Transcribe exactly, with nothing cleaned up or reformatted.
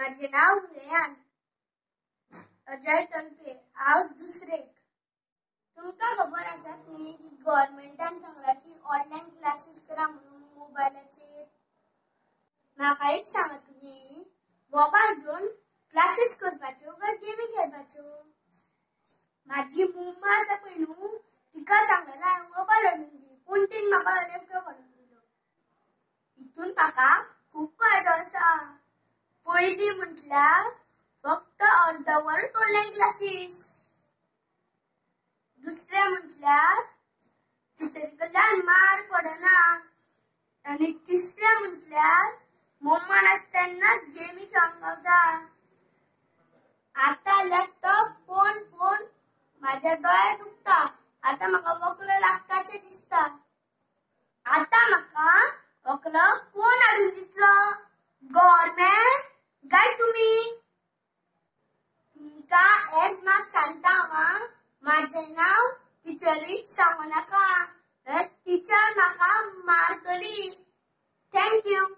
माझे नाव रेयान अजय तनपे। हांव दुसरेक। तुमका खबर आसात न्ही की गव्हर्नमेंटान सांगला की ऑनलाइन क्लासेस करा म्हणून मोबायलाचेर। म्हाका एक सांगा, तुम्ही मोबाईल घेऊन क्लासेस करपाच्यो काय गेमी खेळपाच्यो? माझी मम्मा आसा पळय न्हू, तिका सांगलेला मोबाईल हाडून दी, पूण तिन म्हाका लॅपटॉप हाडून दिलो। हितून म्हाका खूप फायदो आसा। पयली म्हटल्यार फक्त अर्द वरच ऑनलाइन क्लासेस, दुसरे म्हटल्यार टिचरी कडल्यान मार पडना, आणि तिसरे म्हटल्यार मम्मा नासतना गेमी खेळूंक गावता। आता लॅपटॉप फोन फोन माझ्या दोळ्यात दुखता, आता म्हाका वकलो लागताशें दिसता। आता म्हाका वकलो कोण हाडून दितलो? गव्हर्नमेंट काय तुम्ही? तुमका एक मात सांगता हांव, माझे नाव टिचरीक सांगू नाका, टीचर म्हाका मारतली। Thank you.